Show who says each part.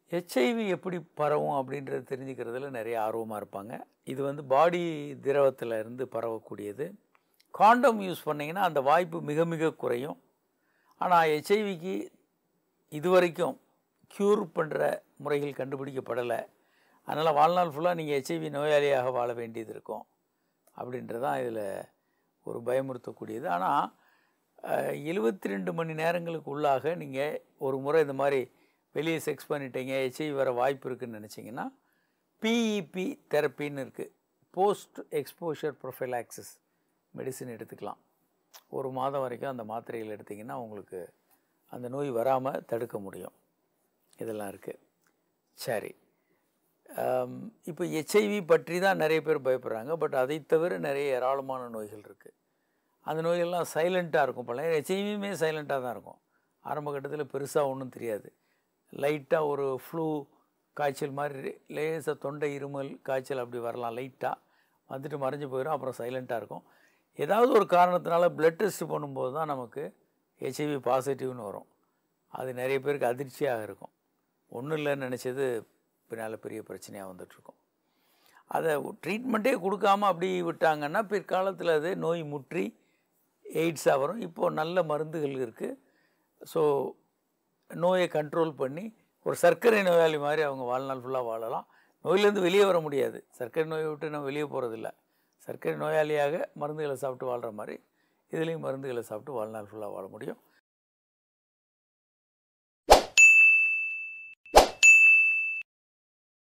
Speaker 1: HIV எப்படி பரவும் அப்படின்றது தெரிஞ்சுக்கிறதுல நிறைய ஆர்வமாக இருப்பாங்க. இது வந்து பாடி திரவத்தில் இருந்து பரவக்கூடியது. காண்டம் யூஸ் பண்ணிங்கன்னா அந்த வாய்ப்பு மிக மிக குறையும். ஆனால் ஹெச்ஐவிக்கு இதுவரைக்கும் க்யூர் பண்ணுற முறைகள் கண்டுபிடிக்கப்படலை. அதனால் வாழ்நாள் ஃபுல்லாக நீங்கள் ஹெச்ஐவி நோயாளியாக வாழ வேண்டியது இருக்கும் அப்படின்றதான் இதில் ஒரு பயமுறுத்தக்கூடியது. ஆனால் 72 மணி நேரங்களுக்கு உள்ளாக நீங்கள் ஒரு முறை இந்த மாதிரி வெளியே செக்ஸ் பண்ணிட்டீங்க, ஹெச்ஐவி வர வாய்ப்பு இருக்குதுன்னு நினச்சிங்கன்னா பிஇபி தெரப்பின்னு இருக்குது. போஸ்ட் எக்ஸ்போஷர் ப்ரொஃபைலாக்சிஸ் மெடிசின் எடுத்துக்கலாம். ஒரு மாதம் வரைக்கும் அந்த மாத்திரைகள் எடுத்திங்கன்னா உங்களுக்கு அந்த நோய் வராமல் தடுக்க முடியும். இதெல்லாம் இருக்குது. சரி, இப்போ ஹெச்ஐவி பற்றி தான் நிறைய பேர் பயப்படுறாங்க. பட் அதை தவிர நிறைய ஏராளமான நோய்கள் இருக்குது. அந்த நோய்கள்லாம் சைலண்ட்டாக இருக்கும். பல ஹெச்ஐவியுமே சைலண்ட்டாக தான் இருக்கும். ஆரம்ப கட்டத்தில் பெருசாக ஒன்றும் தெரியாது. லைட்டாக ஒரு ஃப்ளூ காய்ச்சல் மாதிரி லேசாக தொண்டை இருமல் காய்ச்சல் அப்படி வரலாம். லைட்டாக வந்துட்டு மறைஞ்சு போயிடும். அப்புறம் சைலண்ட்டாக இருக்கும். ஏதாவது ஒரு காரணத்தினால பிளட் டெஸ்ட் பண்ணும்போது தான் நமக்கு ஹெச்ஐவி பாசிட்டிவ்னு வரும். அது நிறைய பேருக்கு அதிர்ச்சியாக இருக்கும். ஒன்றும் இல்லைன்னு நினச்சது பின்னால் பெரிய பிரச்சனையாக வந்துட்டுருக்கும். அதை ட்ரீட்மெண்ட்டே கொடுக்காமல் அப்படி விட்டாங்கன்னா பிற்காலத்தில் அது நோய் முற்றி எய்ட்ஸாக வரும். இப்போது நல்ல மருந்துகள் இருக்குது. ஸோ நோயை கண்ட்ரோல் பண்ணி ஒரு சர்க்கரை நோயாளி மாதிரி அவங்க வாழ்நாள் ஃபுல்லாக வாழலாம். நோயிலேருந்து வெளியே வர முடியாது. சர்க்கரை நோயை விட்டு நம்ம வெளியே போகிறதில்ல. சர்க்கரை நோயாளியாக மருந்துகளை சாப்பிட்டு வாழ்கிற மாதிரி இதுலேயும் மருந்துகளை சாப்பிட்டு வாழ்நாள் ஃபுல்லாக வாழ முடியும்.